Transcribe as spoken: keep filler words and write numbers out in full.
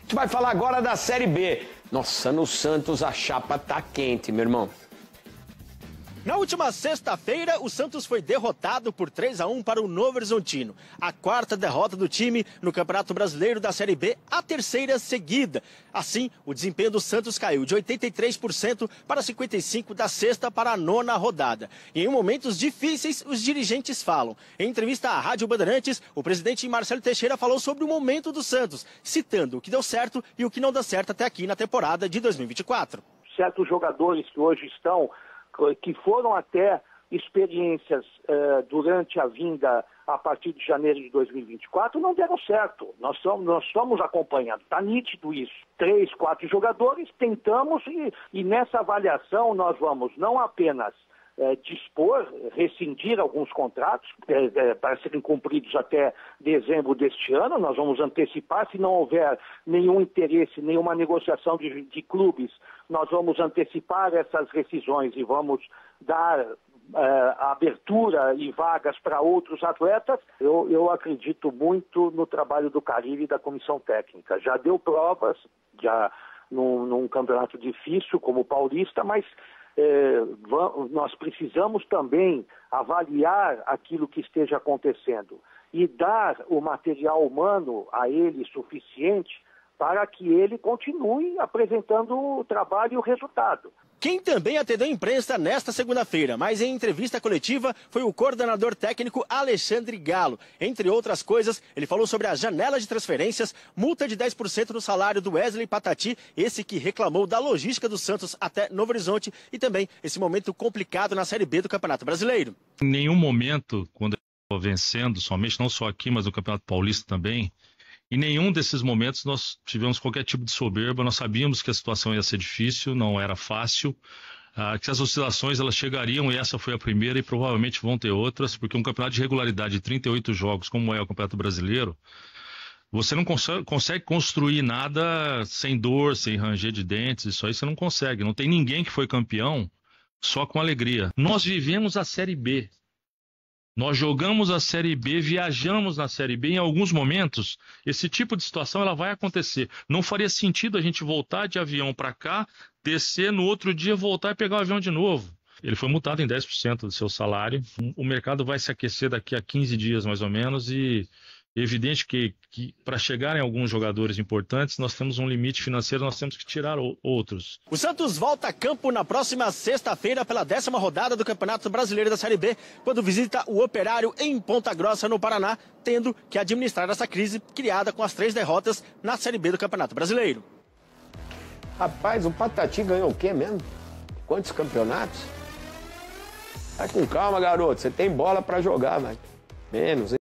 gente vai falar agora da Série B. Nossa, no Santos a chapa tá quente, meu irmão. Na última sexta-feira, o Santos foi derrotado por três a um para o Novo Horizontino. A quarta derrota do time no Campeonato Brasileiro da Série B, a terceira seguida. Assim, o desempenho do Santos caiu de oitenta e três por cento para cinquenta e cinco por cento da sexta para a nona rodada. E em momentos difíceis, os dirigentes falam. Em entrevista à Rádio Bandeirantes, o presidente Marcelo Teixeira falou sobre o momento do Santos, citando o que deu certo e o que não deu certo até aqui na temporada de dois mil e vinte e quatro. Certos jogadores que hoje estão, que foram até experiências eh, durante a vinda a partir de janeiro de dois mil e vinte e quatro, não deram certo. Nós estamos, nós estamos acompanhando, está nítido isso. Três, quatro jogadores, tentamos e, e nessa avaliação nós vamos não apenas eh, dispor, rescindir alguns contratos eh, eh, para serem cumpridos até dezembro deste ano, nós vamos antecipar, se não houver nenhum interesse, nenhuma negociação de, de clubes, nós vamos antecipar essas rescisões e vamos dar uh, abertura e vagas para outros atletas. Eu, eu acredito muito no trabalho do Carille e da comissão técnica. Já deu provas, já num, num campeonato difícil como o Paulista, mas eh, vamos, nós precisamos também avaliar aquilo que esteja acontecendo e dar o material humano a ele suficiente para que ele continue apresentando o trabalho e o resultado. Quem também atendeu a imprensa nesta segunda-feira, mas em entrevista coletiva, foi o coordenador técnico Alexandre Galo. Entre outras coisas, ele falou sobre a janela de transferências, multa de dez por cento no salário do Wesley Patati, esse que reclamou da logística do Santos até Novo Horizonte, e também esse momento complicado na Série B do Campeonato Brasileiro. Em nenhum momento, quando eu estava vencendo, somente não só aqui, mas no Campeonato Paulista também, em nenhum desses momentos nós tivemos qualquer tipo de soberba, nós sabíamos que a situação ia ser difícil, não era fácil, ah, que as oscilações elas chegariam e essa foi a primeira e provavelmente vão ter outras, porque um campeonato de regularidade de trinta e oito jogos, como é o Campeonato Brasileiro, você não consegue, consegue construir nada sem dor, sem ranger de dentes, isso aí você não consegue, não tem ninguém que foi campeão só com alegria. Nós vivemos a Série B. Nós jogamos a Série B, viajamos na Série B, em alguns momentos, esse tipo de situação ela vai acontecer. Não faria sentido a gente voltar de avião para cá, descer no outro dia, voltar e pegar o avião de novo. Ele foi multado em dez por cento do seu salário. O mercado vai se aquecer daqui a quinze dias, mais ou menos, e é evidente que, que para chegarem alguns jogadores importantes, nós temos um limite financeiro, nós temos que tirar outros. O Santos volta a campo na próxima sexta-feira pela décima rodada do Campeonato Brasileiro da Série B, quando visita o Operário em Ponta Grossa, no Paraná, tendo que administrar essa crise criada com as três derrotas na Série B do Campeonato Brasileiro. Rapaz, o Patati ganhou o quê mesmo? Quantos campeonatos? Vai com calma, garoto. Você tem bola para jogar, mas menos, hein?